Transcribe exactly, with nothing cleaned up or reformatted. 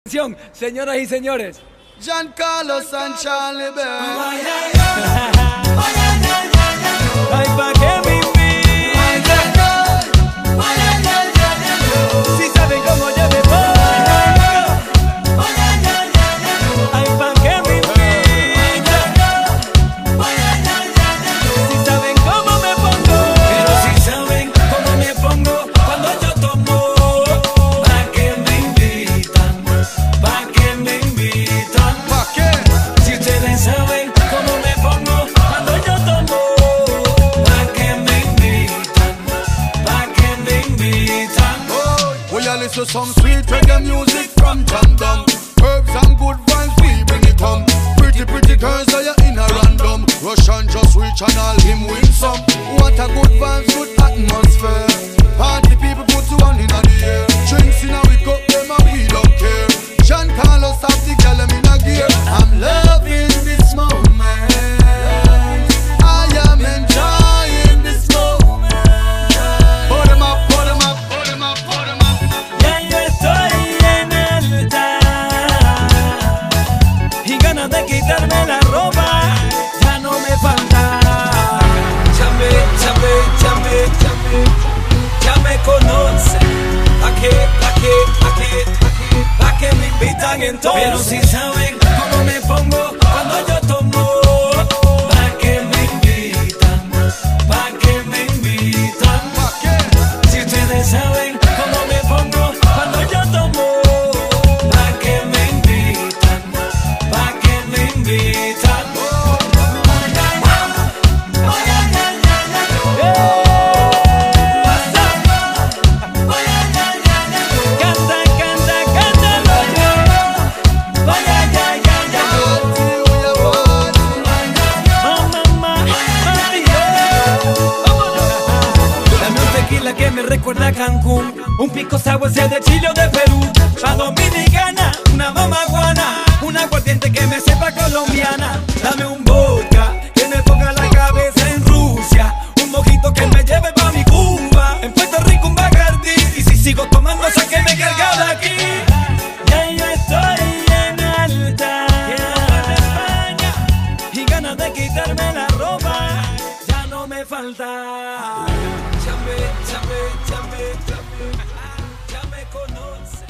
Señoras y señores, Giancarlo and Charlie Bell. ay, pa' que me invitan. Si saben cómo yo me pongo, ay, pa' que me invitan. Si saben cómo me pongo, pero si saben cómo me pongo cuando yo tomo, pa' que me invitan, pa' que me invitan. ¿Pa' qué? Si ustedes saben cómo me pongo cuando yo tomo, pa' que me invitan, pa' que me invitan. Oh, we all listen to some sweet reggae music from Jam Dong. Herbs and good vibes, we bring it home. Pretty, pretty girls are you in a random. Russian just reach and all him win some. What a good vibes, good atmosphere. Party people put one in the air. Drinks in a we cup, them and we don't care. Giancarlo have the girl them in a gear. I'm loving this moment. I am enjoying this moment. Put them up, put them up, put them up, put them up. Ya yo estoy en alta y ganas de quitarme la ropa ya no me falta. Ya me, ya me, ya me, ya me, ya me conocen. ¿Pa' qué, pa' qué, pa' qué, pa' qué, pa' qué me invitan entonces? Pero si saben cómo me pongo cuando yo tomo, ¿pa' qué me invitan? ¿Pa' qué me invitan? ¿Pa' qué? Si ustedes saben cómo me pongo cuando yo tomo, pa' que me invitan, pa' que me invitan. Canta, canta, cántalo yo. Vaya, ya, ya, ya, yo. Oh, mamá, mami, oh. Dame un tequila que me recuerda a Cancún, un pisco sour ese de Chile o de Perú, a dominicana, una mamaguana, un aguardiente que me sepa colombiana. Dame un vodka que me ponga la cabeza en Rusia, un mojito que me lleve pa' mi Cuba, en Puerto Rico un Bacardi, y si sigo tomando sé que me carga de aquí. Ya yo estoy en alta y ganas de quitarme la ropa ya no me falta. Ya me, ya me, ya me, ya me, ya me conoce.